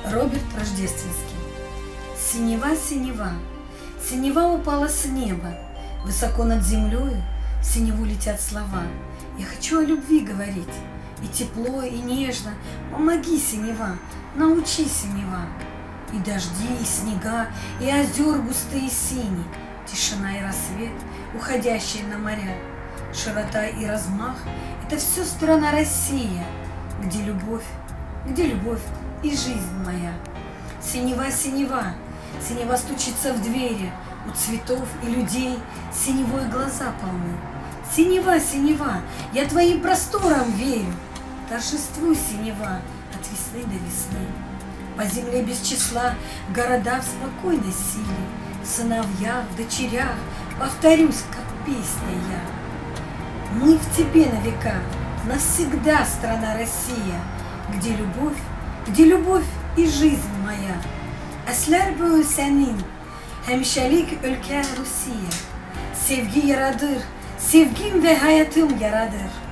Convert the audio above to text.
Роберт Рождественский. Синева, синева, синева упала с неба, высоко над землею в синеву летят слова. Я хочу о любви говорить, и тепло, и нежно. Помоги, синева, научи, синева. И дожди, и снега, и озер густые сини, тишина и рассвет, уходящие на моря. Широта и размах — это все страна Россия, где любовь и жизнь моя. Синева, синева, синева стучится в двери, у цветов и людей синевой глаза полны. Синева, синева, я твоим просторам верю, торжествуй, синева, от весны до весны. По земле без числа города в спокойной силе, в сыновьях, в дочерях, повторюсь, как песня я. Мы в тебе на века, навсегда страна Россия, где любовь и жизнь моя. Aslar bu senin, hemşelik ülke Rusya. Sevgi yaradır, sevgim ve hayatım yaradır.